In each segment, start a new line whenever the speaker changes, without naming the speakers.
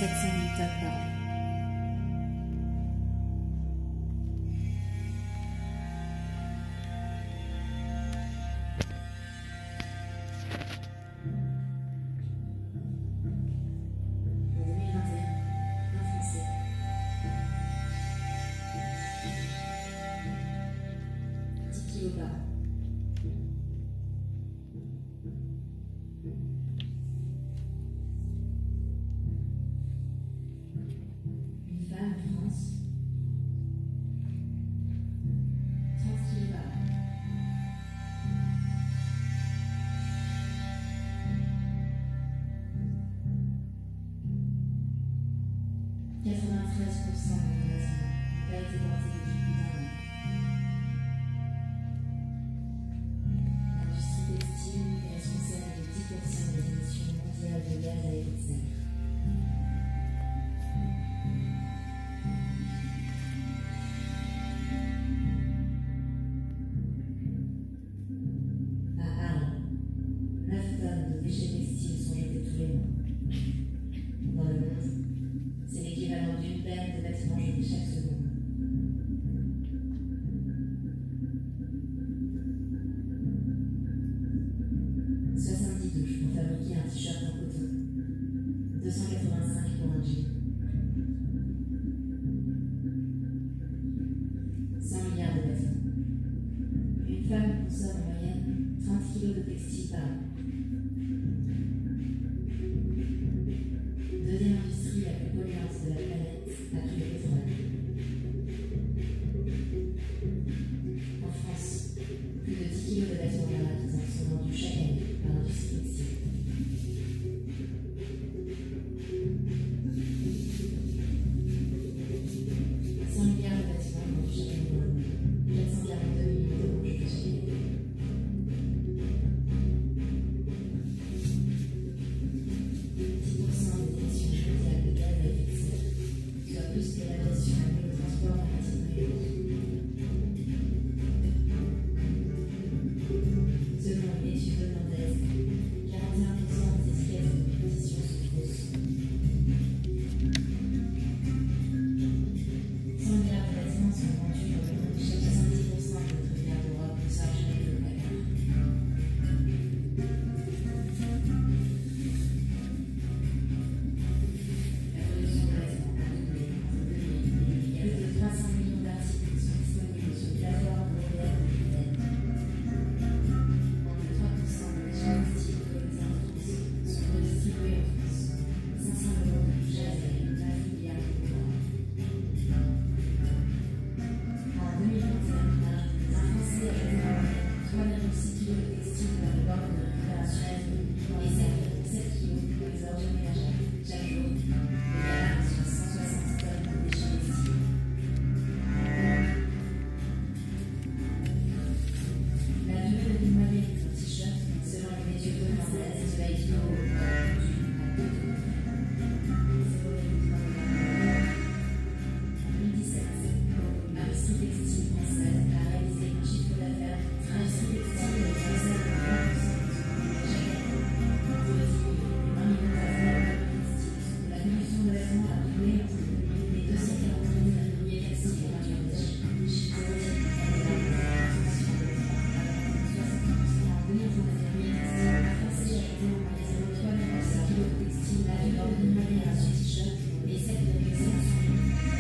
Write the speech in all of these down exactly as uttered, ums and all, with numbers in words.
quatre cent mille tonnes par an.
Une femme en France, trente kilos par an. quatre-vingt-treize pour cent de vêtements n'ont pas été portés depuis plus d'un an. L'industrie textile est responsable de dix pour cent des émissions mondiales de gaz à effet de serre. neuf tonnes de déchets textiles sont jetés tous les mois. Dans le monde, c'est l'équivalent d'une paire de vêtements jetés chaque seconde. soixante-dix douches pour fabriquer un t-shirt en coton. deux cent quatre-vingt-cinq pour un jean. cent milliards de vêtements. Une femme consomme en moyenne trente kilos de textiles par an. Deuxième industrie la plus polluante de la planète après le pétrole. En France, plus de dix kilos de vêtements paralysants sont vendus chaque année par l'industrie textile. cent milliards de vêtements vendus chaque année dans le monde. quatre cent quarante-deux millions d'euros jetés chaque année. dix pour cent des émissions mondiales de gaz à effet de serre, soit plus que l'aviation et le transport maritime réunis. Selon une étude hollandaise, quarante et un pour cent des étiquettes de compétition sont fausses. cent milliards de vêtements sont vendus dans le monde, chaque soixante-dix pour cent de notre bière d'Europe ne sort jamais de l'Europe. La production de vêtements a doublé entre deux mille et deux mille quatre. Plus de trois cents millions d'articles sont disponibles sur les plateformes européennes de Vinted. Moins de trois pour cent des chaque style collectés en France sont redistribués en France. cinq cents euros de jazz et neuf milliards d'euros par an. En deux mille vingt et un, un Français a jeté en moyenne trois virgule six kilos de textile dans les bornes de récupération et sept virgule sept kilos dans les ordures ménagères. Chaque jour, le Ghana reçoit cent soixante tonnes de déchets textiles. La durée de vie moyenne d'un t-shirt, selon une étude hollandaise, cela équivaut au produit à deux tonnes. zéro virgule trois grammes. En deux mille dix-sept, l'industrie textile française a réalisé un chiffre d'affaires. L'industrie textile est française de vingt pour cent de son budget chaque année. Pour résumer, un million d'affaires de textile. La production de vêtements a doublé entre deux mille et deux cent quarante mille milliers textiles en Bangladesh. Chiffre relatif à la consommation de vêtements. En deux mille vingt et un, un Français a jeté en moyenne trois virgule sept kilos de textile. La durée de vie moyenne à son t-shirt est sept virgule cinq kilos.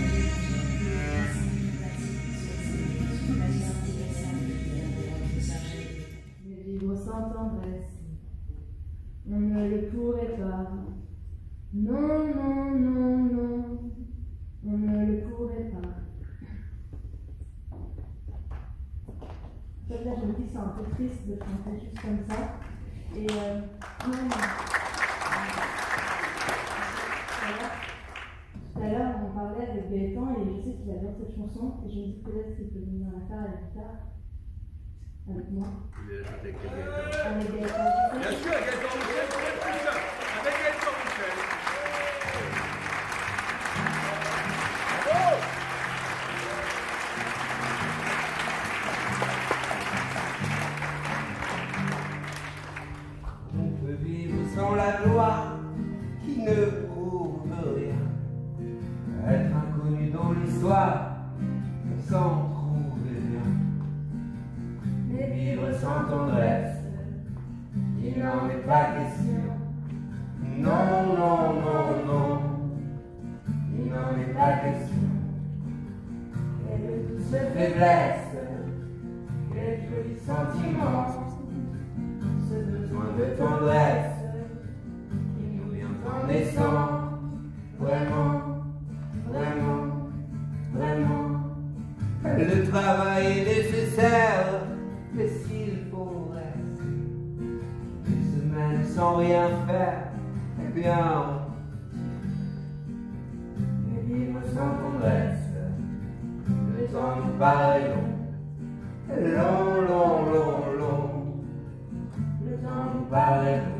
Mais vivre sans tendresse, on ne le pourrait pas. Non, non, non, non, on ne le pourrait pas. Ça, là, je me dis que c'est un peu triste de chanter juste comme ça. Et euh, non, non. Tout à l'heure, on parlait avec Gaëtan et je sais qu'il adore cette chanson. Et je me dis peut-être qu'il peut venir la faire à la guitare avec moi.
Il est chanté avec Gaëtan.
Avec Gaëtan.
Bien sûr, Gaëtan Michel, très très bien. Avec Gaëtan Michel. Bravo!
On peut vivre sans la gloire qui ne prouve rien.
est pas question. Non, non, non, non, il n'en est pas question. Quelle douce faiblesse, quel joli sentiment, ce besoin de tendresse qui nous vient en naissant. Vraiment, vraiment, vraiment, le travail est nécessaire, mais s'il faut rester une semaine sans rien faire, eh bien, les vivre sans tendresse, le temps nous paraît long, long, long, long, long, le temps nous paraît long.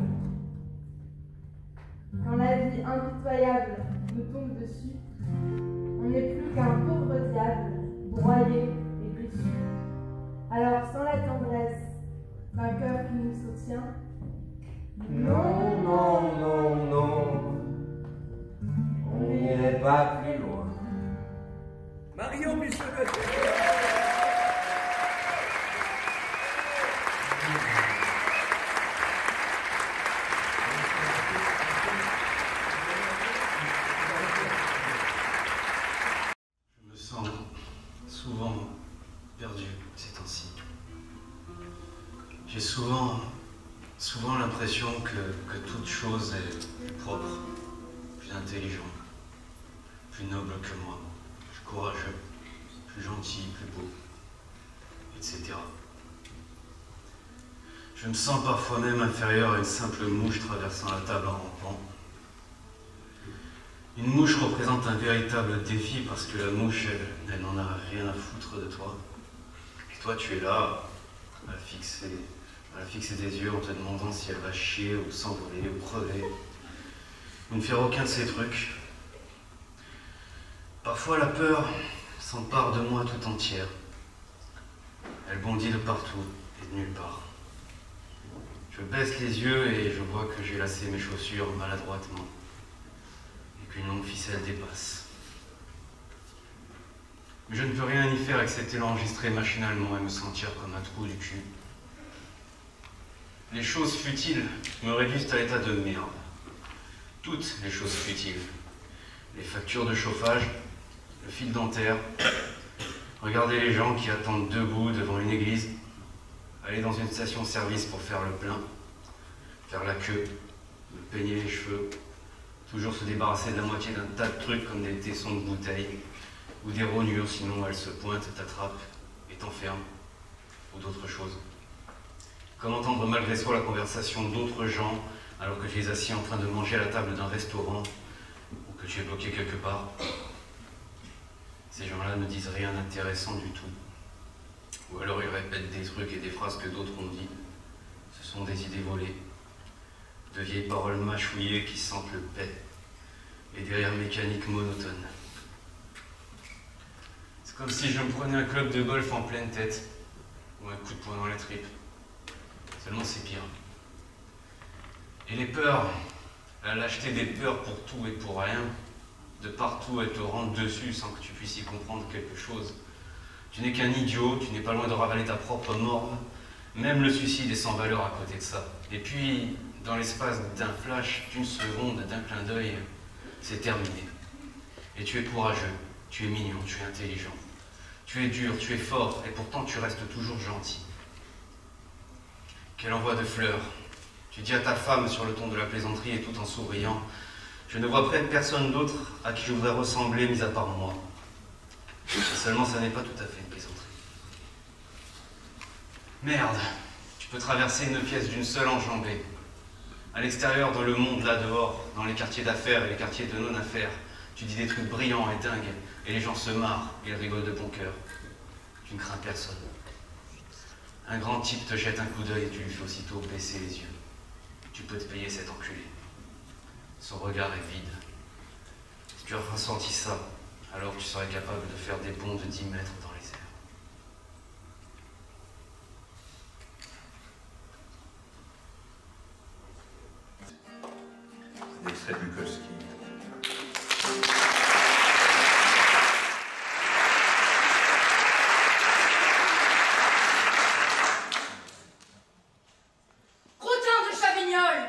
Quand la vie impitoyable nous tombe dessus, on n'est plus qu'un pauvre diable, broyé et déçu. Alors, sans la tendresse d'un cœur qui nous soutient,
non, non, non, non, on n'irait pas plus loin.
Marion Michel.
Je me sens souvent perdu ces temps-ci. J'ai souvent, souvent l'impression que, que toute chose est plus propre, plus intelligent, plus noble que moi, plus courageux, plus gentil, plus beau, et cetera. Je me sens parfois même inférieur à une simple mouche traversant la table en rampant. Une mouche représente un véritable défi parce que la mouche, elle, elle n'en a rien à foutre de toi. Et toi, tu es là, à la fixer, à la fixer des yeux en te demandant si elle va chier ou s'envoler ou crever. Ou ne faire aucun de ces trucs. Parfois, la peur s'empare de moi tout entière. Elle bondit de partout et de nulle part. Je baisse les yeux et je vois que j'ai lacé mes chaussures maladroitement. Une longue ficelle dépasse. Mais je ne peux rien y faire excepté l'enregistrer machinalement et me sentir comme un trou du cul. Les choses futiles me réduisent à l'état de merde. Toutes les choses futiles. Les factures de chauffage, le fil dentaire, regarder les gens qui attendent debout devant une église, aller dans une station-service pour faire le plein, faire la queue, me peigner les cheveux, toujours se débarrasser de la moitié d'un tas de trucs comme des tessons de bouteilles ou des rognures, sinon elles se pointent, t'attrapent et t'enferment, ou d'autres choses. Comme entendre malgré soi la conversation d'autres gens alors que tu es assis en train de manger à la table d'un restaurant ou que tu es bloqué quelque part. Ces gens-là ne disent rien d'intéressant du tout. Ou alors ils répètent des trucs et des phrases que d'autres ont dit. Ce sont des idées volées. De vieilles paroles mâchouillées qui sentent le paix et des rires mécaniques monotones. C'est comme si je me prenais un club de golf en pleine tête ou un coup de poing dans les tripes. Seulement c'est pire. Et les peurs, la lâcheté des peurs pour tout et pour rien, de partout elles te rentrent dessus sans que tu puisses y comprendre quelque chose. Tu n'es qu'un idiot, tu n'es pas loin de ravaler ta propre morve. Même le suicide est sans valeur à côté de ça. Et puis, dans l'espace d'un flash, d'une seconde, d'un clin d'œil, c'est terminé. Et tu es courageux, tu es mignon, tu es intelligent. Tu es dur, tu es fort, et pourtant tu restes toujours gentil. Quel envoi de fleurs. Tu dis à ta femme sur le ton de la plaisanterie et tout en souriant, je ne vois près de personne d'autre à qui je voudrais ressembler, mis à part moi. Et seulement, ça n'est pas tout à fait une plaisanterie. Merde, tu peux traverser une pièce d'une seule enjambée. À l'extérieur, dans le monde, là dehors, dans les quartiers d'affaires et les quartiers de non-affaires, tu dis des trucs brillants et dingues, et les gens se marrent, et ils rigolent de bon cœur. Tu ne crains personne. Un grand type te jette un coup d'œil et tu lui fais aussitôt baisser les yeux. Tu peux te payer cet enculé. Son regard est vide. Si tu as ressenti ça, alors tu serais capable de faire des bonds de dix mètres dans les airs.
C'est extrait de Bukowski.
Crottin de Chavignol,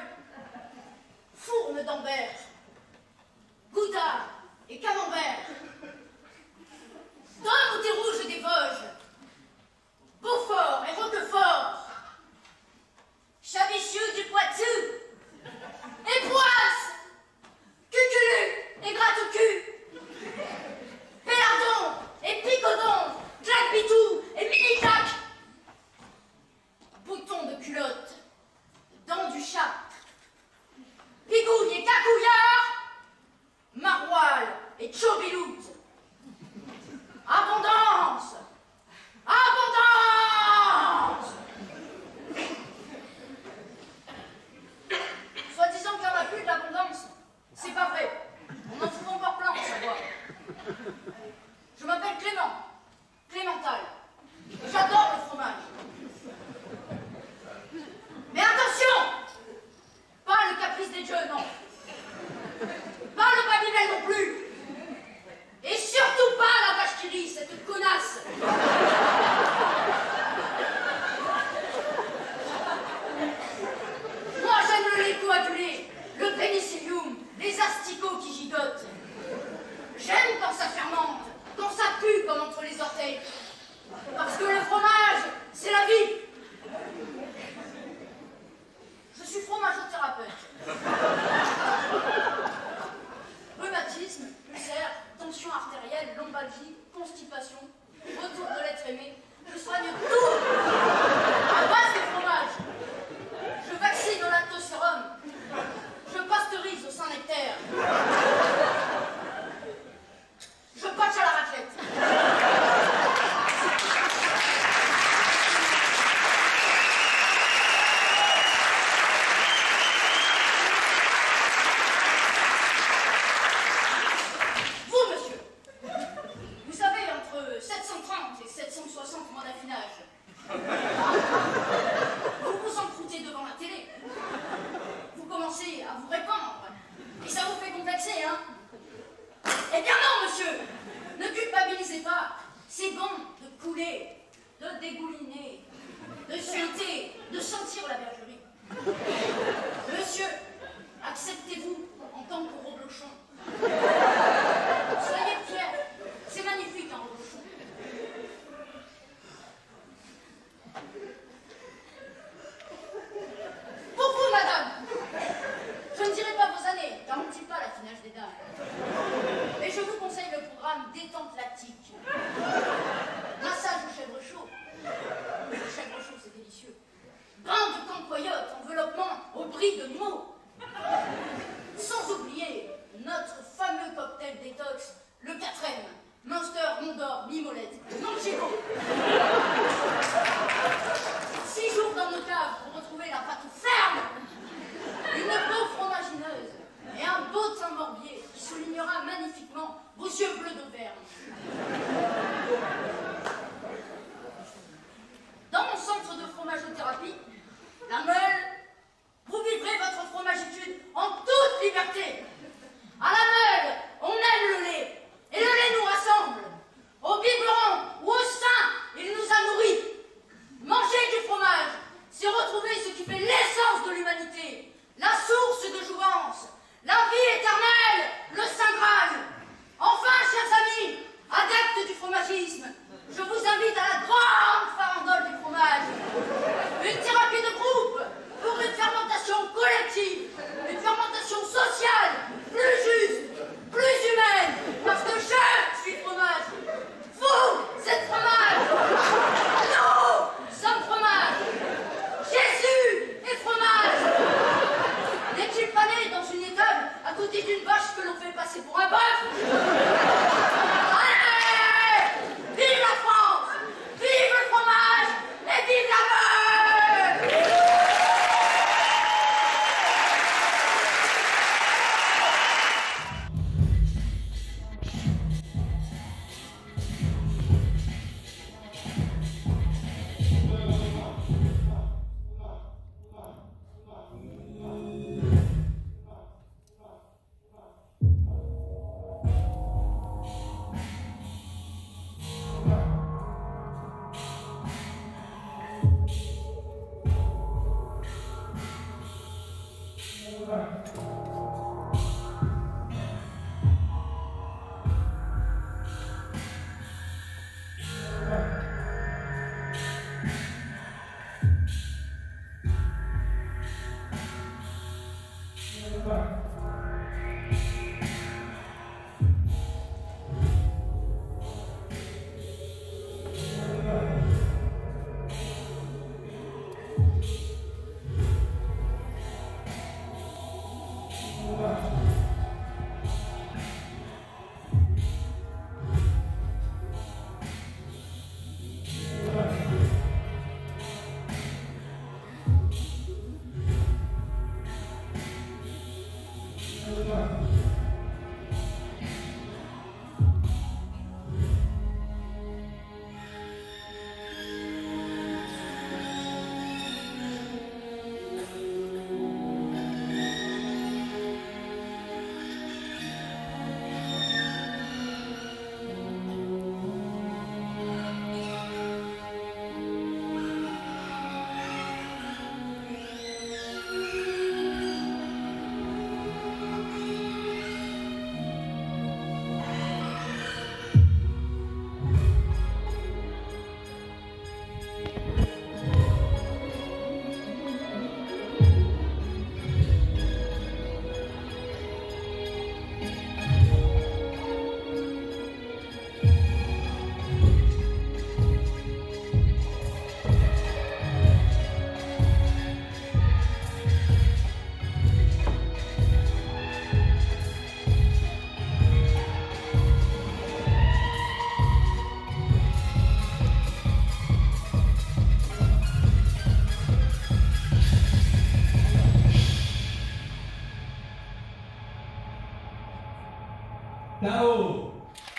Tao.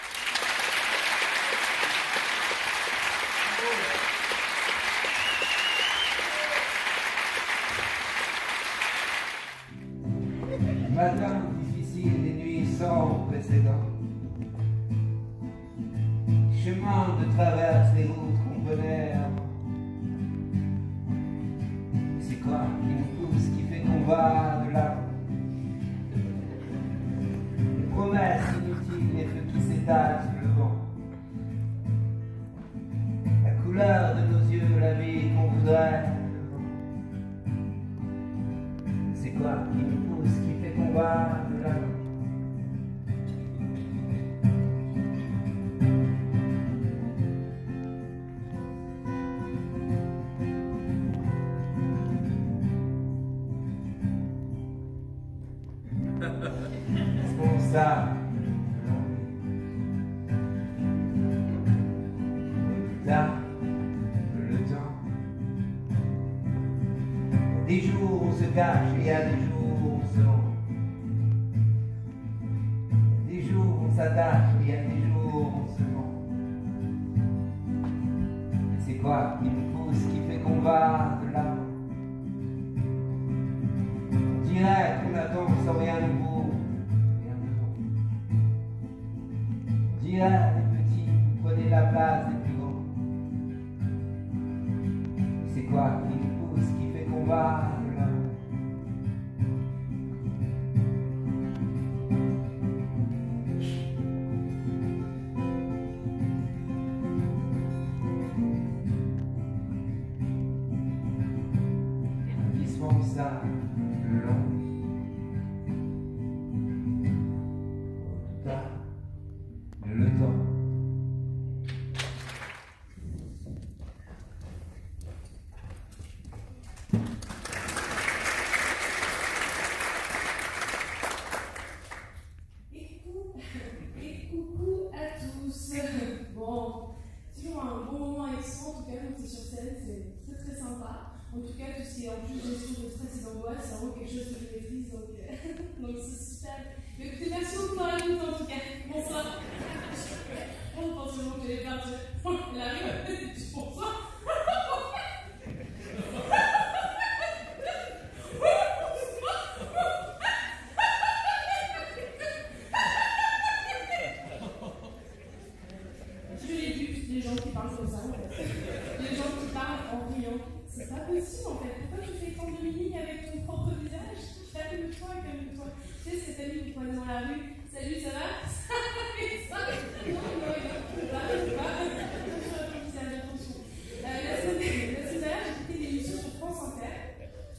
Matin difficile, des nuits sans précédent. Chemin de traverse les routes qu'on connaît. C'est quoi qui nous pousse, qui fait qu'on va de là? Les promesses inutiles, les feux qui s'étalent sous le vent. La couleur de nos yeux, la vie qu'on voudrait. C'est quoi qui nous pousse, qui fait qu'on va de là? Ça, là, le temps. Des jours on se cache, il y a des jours où on se rend. Des jours on s'attache, il y a des jours où on se ment. C'est quoi qui nous pousse, qui fait qu'on va de l'avant? On dirait qu'on attend sans rien de beau. Dirait les petits, vous prenez la place des plus grands. C'est quoi qui nous pousse, qui fait qu'on va de là? Indispensable, long. Le temps.
Et coucou, et coucou à tous. Bon, toujours un bon moment avec soi, en tout cas quand c'est sur scène, c'est très très sympa. En tout cas, tout ce qui est en plus gestion de stress et d'angoisse, c'est vraiment quelque chose que je maîtrise, donc euh, donc c'est super. Mais écoutez, merci beaucoup à nous en tout cas. Bonsoir. On pense vraiment que j'allais perdre. Elle arrive, bonsoir. Je l'ai vu, les gens qui parlent comme ça, en fait. Les gens qui parlent en riant. C'est pas possible en fait. Pourquoi tu fais tant de mimiques avec ton propre visage? Calme-toi.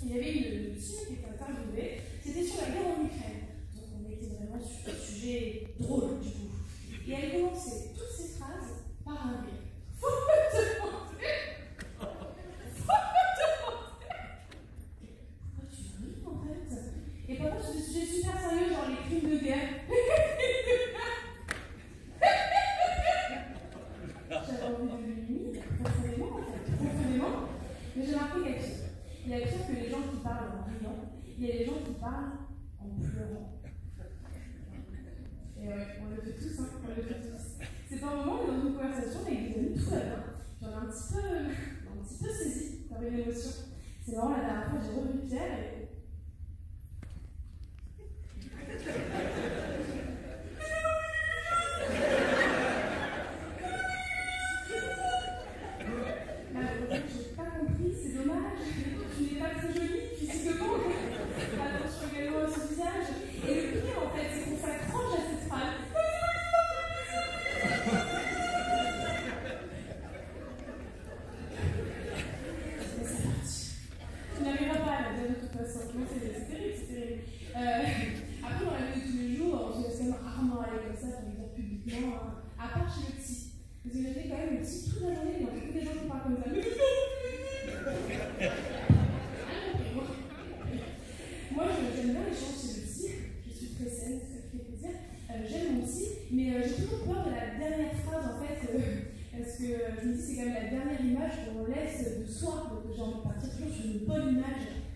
qu'il y avait une psy qui était interviewée, c'était sur la guerre en Ukraine. Donc on était vraiment sur un sujet drôle du coup. Et elle commençait toutes ses phrases par un rire. Faut me demander Faut me demander Pourquoi tu ris en fait? Et parfois sur des sujets super sérieux, genre les crimes de guerre. J'avais envie de lui profondément en fait, profondément. Mais j'ai remarqué quelque chose. Il y a sûr que les gens qui parlent en riant, il y a les gens qui parlent en pleurant. Et ouais, on le fait tous, hein, on le fait tous. C'est pas un moment, on est dans une conversation avec des amis, tout va bien. J'en ai un petit peu, un petit peu saisi par une émotion. C'est marrant, la dernière fois, j'ai revu Pierre et. J'ai pas compris, c'est dommage. Tu n'es pas très jolie, physiquement. Attention également à ce visage. Et le pire, en fait, c'est qu'on s'accroche à cette phrase. Mais c'est parti. Tu n'arriveras pas à la dire de toute façon. Non, c'est terrible, c'est terrible. Euh, après, on l'a vu tous les jours, je laisse quand même rarement aller comme ça pour le dire publiquement, hein, à part chez le psy. Parce que j'avais quand même le psy toute la journée, donc il y a des gens qui parlent comme ça. Moi, j'aime bien les gens chez le psy, je suis très saine, c'est ça qui fait plaisir. Euh, j'aime mon psy, mais euh, j'ai toujours peur de la dernière phrase en fait, euh, parce que euh, je me dis c'est quand même la dernière image qu'on laisse de soi, donc j'ai envie de partir toujours sur une bonne image